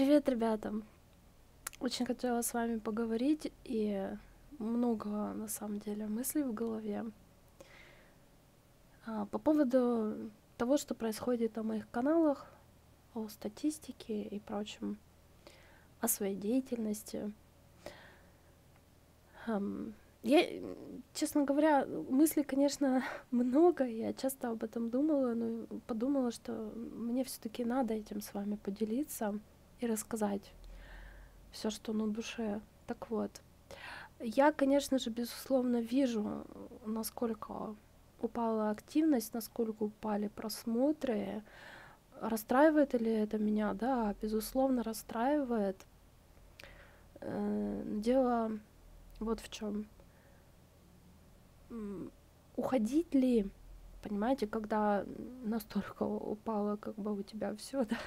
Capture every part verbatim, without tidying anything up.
Привет, ребята! Очень хотела с вами поговорить, и много, на самом деле, мыслей в голове а, по поводу того, что происходит на моих каналах, о статистике и прочем, о своей деятельности. Ам, Я, честно говоря, мыслей, конечно, много, я часто об этом думала, но подумала, что мне все-таки надо этим с вами поделиться и рассказать все, что на душе. Так вот, я, конечно же, безусловно, вижу, насколько упала активность, насколько упали просмотры. Расстраивает ли это меня? Да, безусловно, расстраивает. Э, Дело вот в чем. Уходить ли, понимаете, когда настолько упало как бы у тебя все, да?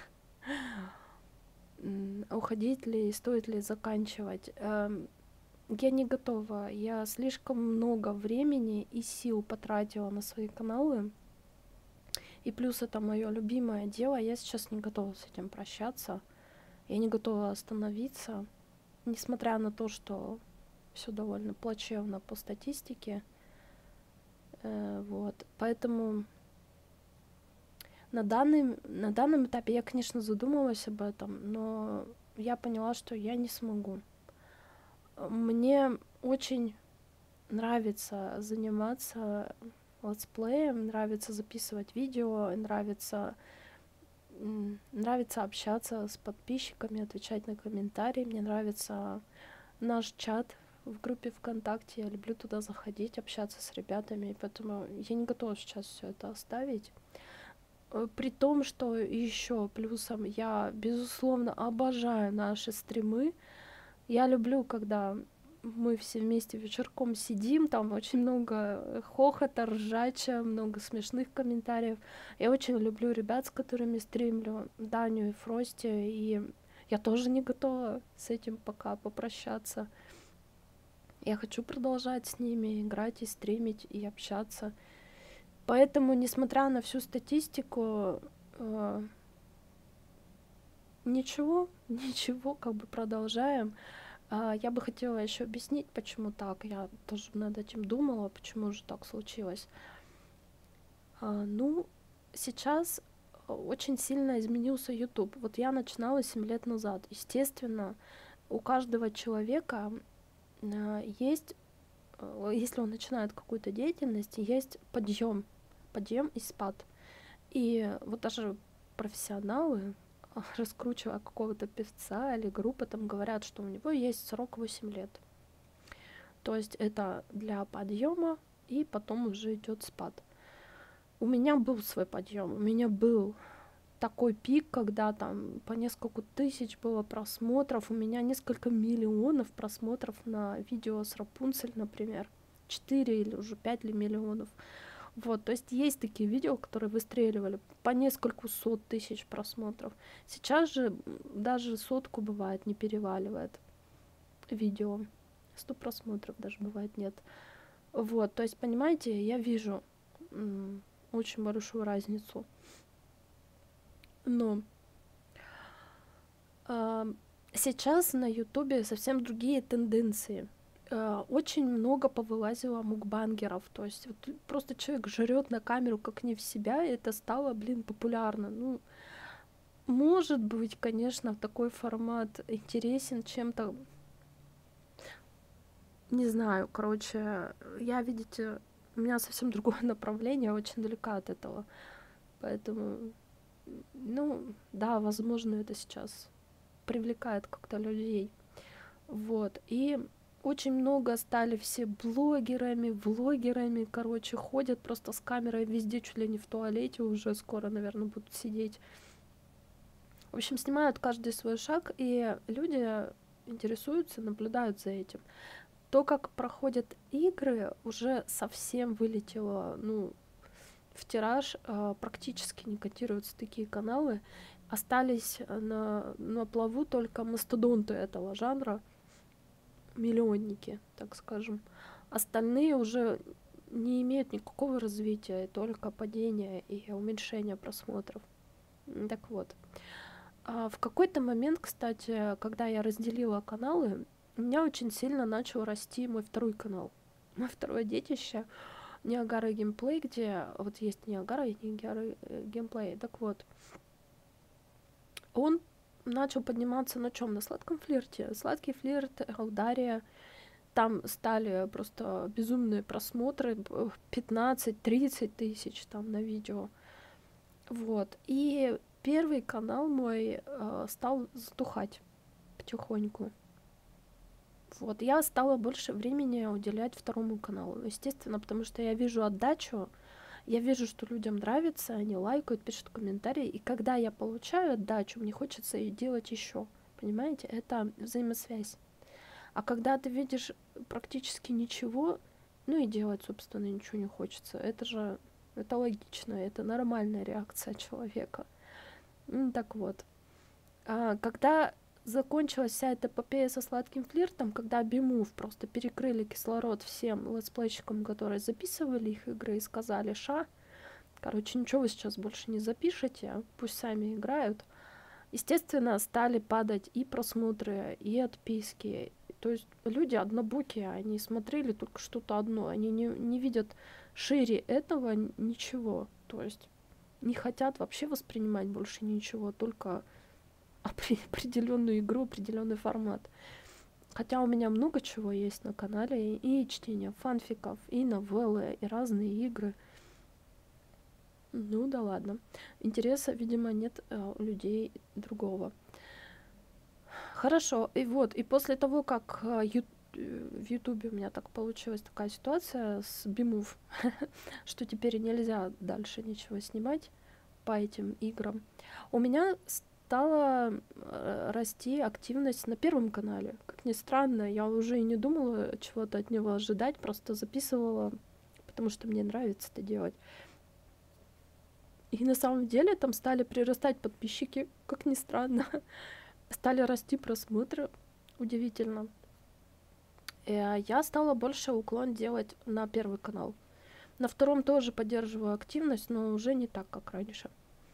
М, Уходить ли, стоит ли заканчивать? Эм, Я не готова. Я слишком много времени и сил потратила на свои каналы. И плюс это мое любимое дело. Я сейчас не готова с этим прощаться. Я не готова остановиться. Несмотря на то, что все довольно плачевно по статистике. Э, вот. Поэтому на данный, на данном этапе я, конечно, задумалась об этом, но я поняла, что я не смогу. Мне очень нравится заниматься летсплеем, нравится записывать видео, нравится, м, нравится общаться с подписчиками, отвечать на комментарии. Мне нравится наш чат в группе ВКонтакте. Я люблю туда заходить, общаться с ребятами, поэтому я не готова сейчас все это оставить. Э, При том, что еще плюсом я, безусловно, обожаю наши стримы. Я люблю, когда мы все вместе вечерком сидим, там очень много хохота, ржача, много смешных комментариев. Я очень люблю ребят, с которыми стримлю, Даню и Фрости, и я тоже не готова с этим пока попрощаться. Я хочу продолжать с ними играть и стримить, и общаться. Поэтому, несмотря на всю статистику, э, ничего, ничего, как бы продолжаем. А, Я бы хотела еще объяснить, почему так. Я тоже над этим думала, почему же так случилось. А, Ну, сейчас э, очень сильно изменился YouTube. Вот я начинала семь лет назад. Естественно, у каждого человека а, есть, э, если он начинает какую-то деятельность, есть подъем, подъем и спад. И вот даже профессионалы, раскручивая какого-то певца или группы, там говорят, что у него есть срок восемь лет. То есть это для подъема, и потом уже идет спад. У меня был свой подъем, у меня был такой пик, когда там по несколько тысяч было просмотров, у меня несколько миллионов просмотров на видео с Рапунцель, например, четыре или уже пять ли миллионов. Вот, то есть есть такие видео, которые выстреливали по несколько сот тысяч просмотров. Сейчас же даже сотку бывает не переваливает видео. Сто просмотров даже бывает нет. Вот, то есть, понимаете, я вижу м, очень большую разницу. Но э, сейчас на Ютубе совсем другие тенденции. Э, очень много повылазило мукбангеров. То есть вот просто человек жрет на камеру как не в себя, и это стало, блин, популярно. Ну, может быть, конечно, такой формат интересен чем-то. Не знаю, короче, я, видите, у меня совсем другое направление, очень далека от этого. Поэтому, ну, да, возможно, это сейчас привлекает как-то людей. Вот. И очень много стали все блогерами, влогерами, короче, ходят просто с камерой везде, чуть ли не в туалете уже скоро, наверное, будут сидеть. В общем, снимают каждый свой шаг, и люди интересуются, наблюдают за этим. То, как проходят игры, уже совсем вылетело, ну, в тираж, э, практически не котируются такие каналы. Остались на, на плаву только мастодонты этого жанра, миллионники, так скажем. Остальные уже не имеют никакого развития, только падения и уменьшения просмотров. Так вот. А, в какой-то момент, кстати, когда я разделила каналы, у меня очень сильно начал расти мой второй канал. Мое второе детище Ниагара Геймплей, где вот есть Ниагара и Ниагара э, Геймплей. Так вот, он начал подниматься на чем? На сладком флирте. Сладкий флирт, Элдария. Там стали просто безумные просмотры, пятнадцать-тридцать тысяч там на видео. Вот. И первый канал мой э, стал затухать потихоньку. Вот. Я стала больше времени уделять второму каналу. Естественно, потому что я вижу отдачу, я вижу, что людям нравится, они лайкают, пишут комментарии. И когда я получаю отдачу, мне хочется ее делать еще. Понимаете? Это взаимосвязь. А когда ты видишь практически ничего, ну и делать, собственно, ничего не хочется. Это же, это логично, это нормальная реакция человека. Ну, так вот. А, когда закончилась вся эта эпопея со сладким флиртом, когда Бимув просто перекрыли кислород всем летсплейщикам, которые записывали их игры и сказали: ша, короче, ничего вы сейчас больше не запишете, пусть сами играют. Естественно, стали падать и просмотры, и отписки. То есть люди однобокие, они смотрели только что-то одно, они не, не видят шире этого ничего. То есть не хотят вообще воспринимать больше ничего, только определенную игру, определенный формат. Хотя у меня много чего есть на канале, и чтение фанфиков, и новеллы, и разные игры. Ну да ладно. Интереса, видимо, нет э, у людей другого. Хорошо, и вот, и после того, как э, ю- э, в Ютубе у меня так получилась такая ситуация с Бимув, что теперь нельзя дальше ничего снимать по этим играм, у меня стала э, расти активность на первом канале. Как ни странно, я уже и не думала чего-то от него ожидать, просто записывала, потому что мне нравится это делать. И на самом деле там стали прирастать подписчики, как ни странно. Стали расти просмотры, удивительно. И я стала больше уклон делать на первый канал. На втором тоже поддерживаю активность, но уже не так, как раньше.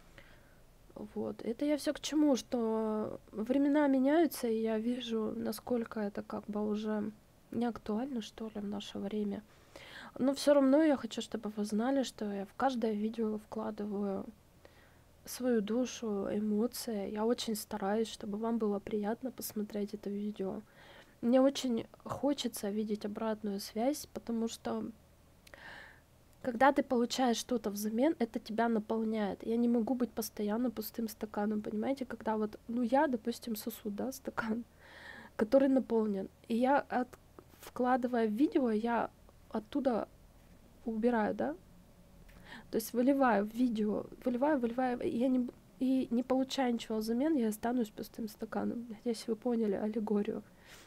Вот. Это я все к чему, что времена меняются, и я вижу, насколько это как бы уже не актуально, что ли, в наше время. Но все равно я хочу, чтобы вы знали, что я в каждое видео вкладываю свою душу, эмоции. Я очень стараюсь, чтобы вам было приятно посмотреть это видео. Мне очень хочется видеть обратную связь, потому что когда ты получаешь что-то взамен, это тебя наполняет. Я не могу быть постоянно пустым стаканом, понимаете? Когда вот, ну я, допустим, сосуд, да, стакан, который наполнен. И я, от, вкладывая в видео, я оттуда убираю, да? То есть выливаю в видео, выливаю, выливаю, и я не, и не получая ничего взамен, я останусь пустым стаканом. Надеюсь, вы поняли аллегорию.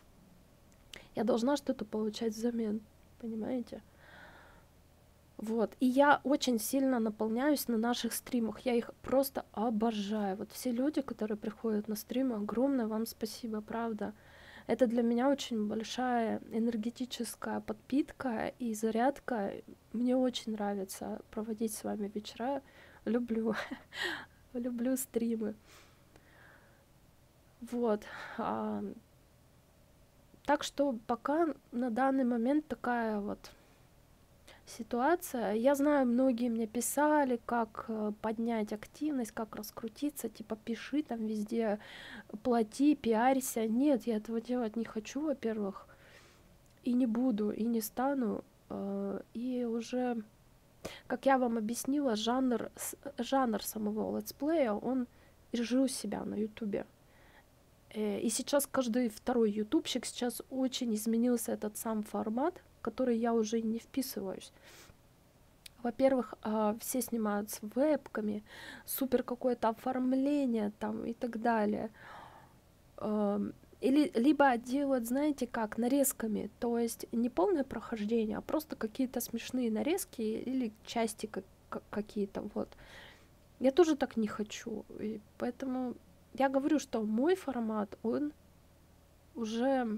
Я должна что-то получать взамен, понимаете? Вот. И я очень сильно наполняюсь на наших стримах. Я их просто обожаю. Вот все люди, которые приходят на стримы, огромное вам спасибо, правда. Это для меня очень большая энергетическая подпитка и зарядка. Мне очень нравится проводить с вами вечера. Люблю. Люблю стримы. Вот. А, так что пока на данный момент такая вот ситуация. Я знаю, многие мне писали, как поднять активность, как раскрутиться, типа пиши там везде, плати, пиарься. Нет, я этого делать не хочу, во-первых, и не буду, и не стану. И уже, как я вам объяснила, жанр, жанр самого летсплея, он изжил себя на ютубе. И сейчас каждый второй ютубщик, сейчас очень изменился этот сам формат, в который я уже не вписываюсь. Во-первых, все снимают с вебками, супер какое-то оформление там и так далее. Или либо делают, знаете как, нарезками, то есть не полное прохождение, а просто какие-то смешные нарезки или части какие-то, вот. Я тоже так не хочу, и поэтому я говорю, что мой формат, он уже...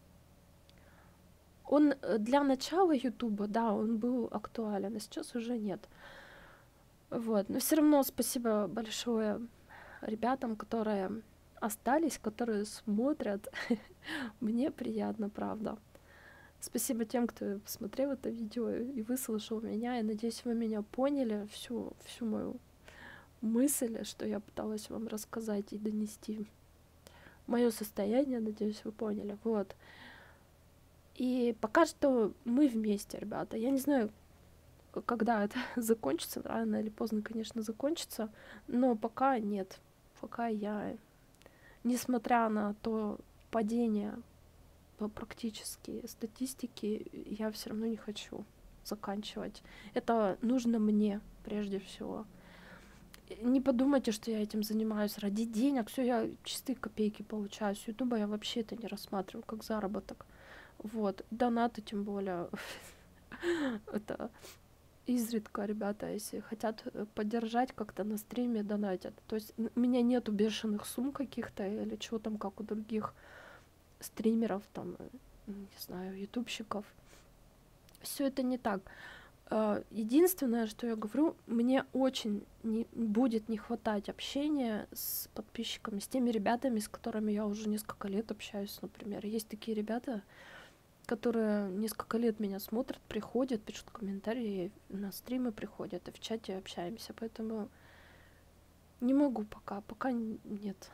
Он для начала Ютуба, да, он был актуален, а сейчас уже нет. Вот, но все равно спасибо большое ребятам, которые остались, которые смотрят. Мне приятно, правда. Спасибо тем, кто посмотрел это видео и выслушал меня. Я надеюсь, вы меня поняли, всю, всю мою мысль, что я пыталась вам рассказать и донести. Мое состояние, надеюсь, вы поняли. Вот. И пока что мы вместе, ребята. Я не знаю, когда это закончится, рано или поздно, конечно, закончится, но пока нет. Пока я, несмотря на то падение по практически статистике, я все равно не хочу заканчивать. Это нужно мне прежде всего. Не подумайте, что я этим занимаюсь ради денег. Все, я чистые копейки получаю. С Ютуба я вообще это не рассматриваю как заработок. Вот. Донаты тем более. Это изредка, ребята, если хотят поддержать как-то на стриме, донатят. То есть у меня нету бешеных сумм каких-то или чего там, как у других стримеров, там, не знаю, ютубщиков. Все это не так. Единственное, что я говорю, мне очень не, будет не хватать общения с подписчиками, с теми ребятами, с которыми я уже несколько лет общаюсь, например. Есть такие ребята, которые несколько лет меня смотрят, приходят, пишут комментарии, на стримы приходят, и в чате общаемся, поэтому не могу пока, пока нет.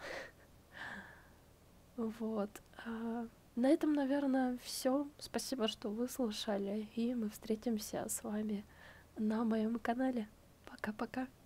Вот. На этом, наверное, все. Спасибо, что выслушали, и мы встретимся с вами на моем канале. Пока-пока.